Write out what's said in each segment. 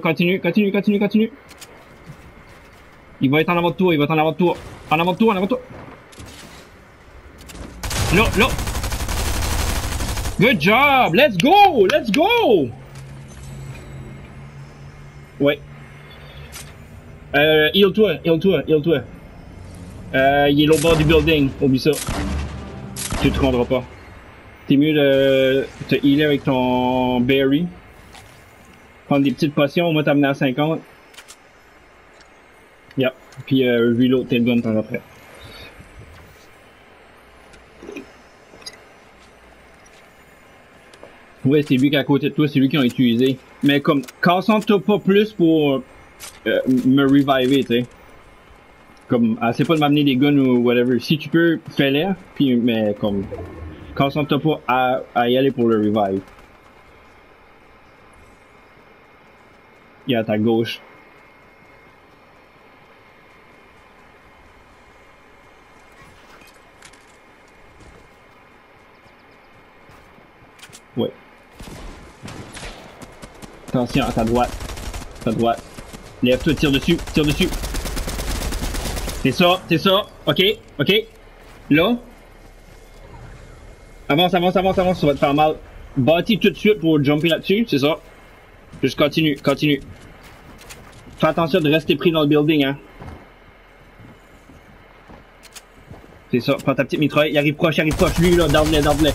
Continue, continue, continue, continue. Il va être en avant de toi, il va être en avant de toi. En avant de toi, en avant de toi. Là, là. Good job! Let's go! Let's go! Ouais. Heal-toi, heal-toi, heal-toi. Il est l'autre bord du building, oublie ça. Tu te rendras pas. T'es mieux de te healer avec ton berry. Prendre des petites potions, on va t'amener à 50. Yep. Puis reload tes guns par après. Ouais, c'est lui qui est à côté de toi, c'est lui qui a utilisé. Mais comme, concentre-toi pas plus pour me reviver, tu sais. Comme, essaie pas de m'amener des guns ou whatever. Si tu peux, fais-les, puis, mais comme, concentre-toi pas à y aller pour le revive. Il est à ta gauche. Ouais. Attention, à ta droite. À ta droite. Lève-toi, tire dessus, tire dessus. C'est ça, c'est ça. Ok, ok. Là. Avance, avance, avance, avance, ça va te faire mal. Bâtis tout de suite pour jumper là-dessus, c'est ça. Juste continue, continue. Fais attention de rester pris dans le building, hein. C'est ça, prends ta petite mitraille. Il arrive proche, lui là, d'arde-les, d'arde-les.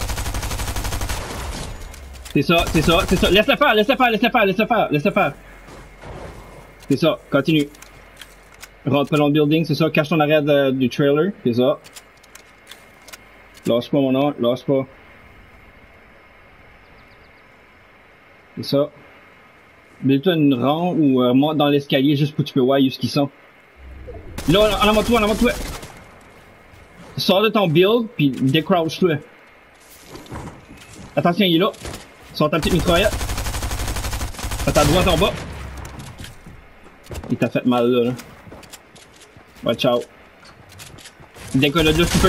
C'est ça, c'est ça, c'est ça. Laisse-le faire, laisse-le faire, laisse-le faire, laisse-le faire, laisse-le faire. C'est ça, continue. Rentre pas dans le building, c'est ça. Cache ton arrière du trailer, c'est ça. Lâche pas mon nom, lâche pas. C'est ça. Mets-toi une rampe ou monte dans l'escalier juste pour que tu peux voir où ils sont. Là, en avant de toi, en avant de toi. Sors de ton build, puis décrouche-toi. Attention, il est là. Sors ta petite mitraillette. À ta droite en bas. Il t'a fait mal là. Watch out. Décolle de là, tu peux.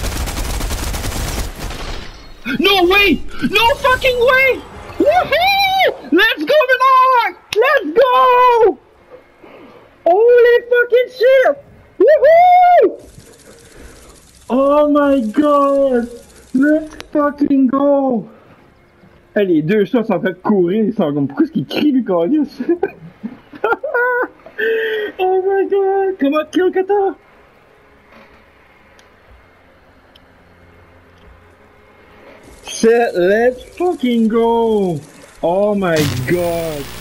No way! No fucking way! Woohoo! Let's go, Bernard! Let's go! Holy fucking shit! Woohoo! Oh my god! Let's fucking go! Hey, les deux chats sont en train de courir, ils sont comme, pourquoi est-ce qu'ils crient, lui, Carlis? Oh my god! Comment kill Kata? Shit, let's fucking go! Oh my god!